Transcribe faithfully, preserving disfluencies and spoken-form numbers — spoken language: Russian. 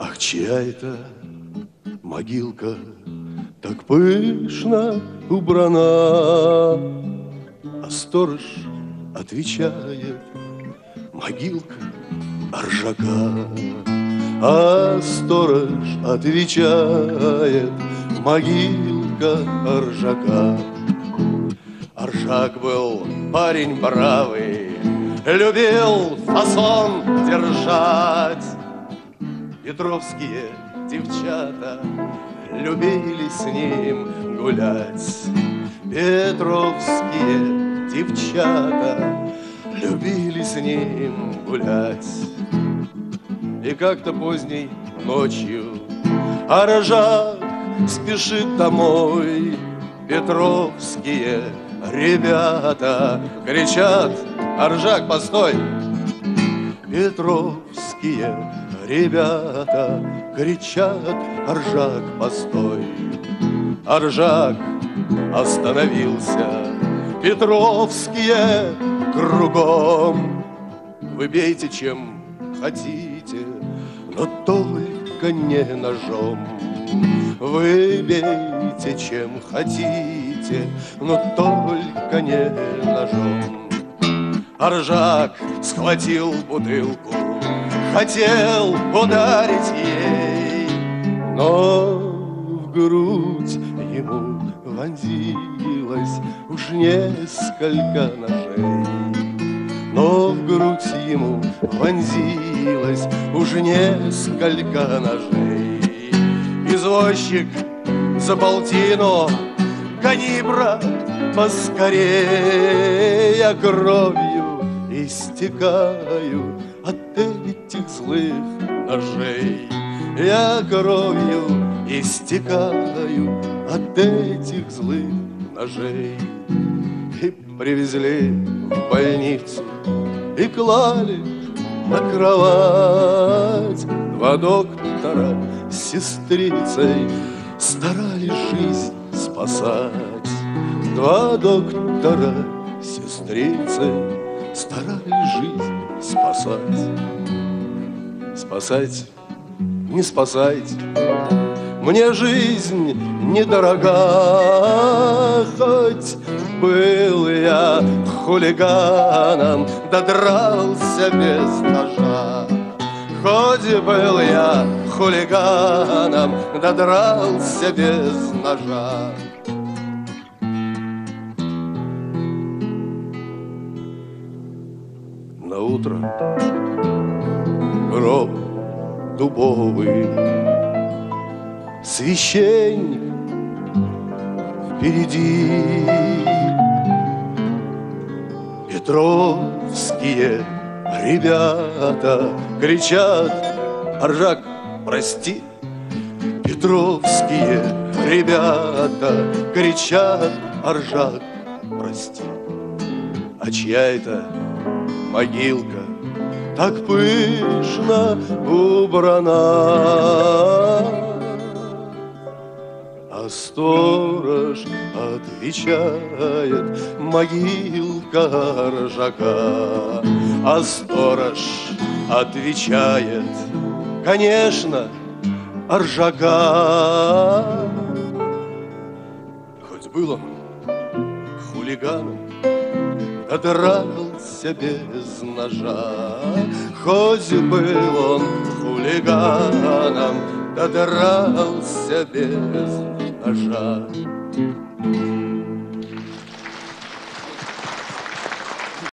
Ах, чья это могилка так пышно убрана? А сторож отвечает: могилка Оржака. А сторож отвечает: могилка Оржака. Оржак был парень бравый, любил фасон держать. Петровские девчата любили с ним гулять. Петровские девчата любили с ним гулять. И как-то поздней ночью Оржак спешит домой. Петровские ребята кричат: Оржак, постой! Петровские ребята кричат: Оржак, постой! Оржак остановился. Петровские кругом: вы бейте чем хотите, но только не ножом. Вы бейте чем хотите, но только не ножом. Оржак схватил бутылку, хотел ударить ей, но в грудь ему вонзилось уж несколько ножей. Но в грудь ему вонзилось уж несколько ножей. Извозчик за полтину: гони, брат, поскорей, я кровью истекаю от этих злых ножей. Я кровью истекаю от этих злых ножей. И привезли в больницу, и клали на кровать. Два доктора с сестрицей старались жизнь спасать. Два доктора с сестрицей старались жизнь спасать. Спасать, не спасать, мне жизнь недорога. Хоть был я хулиганом, да дрался без ножа. Хоть был я хулиганом, да дрался без ножа. Наутро гроб дубовый, священник впереди. Петровские ребята кричат: Оржак, прости! Петровские ребята кричат: Оржак, прости! А чья это могилка так пышно убрана? А сторож отвечает: могилка Оржака. А сторож отвечает: конечно, Оржака. Хоть был он хулиганом, да дрался без ножа. Хоть был он хулиганом, да дрался без ножа.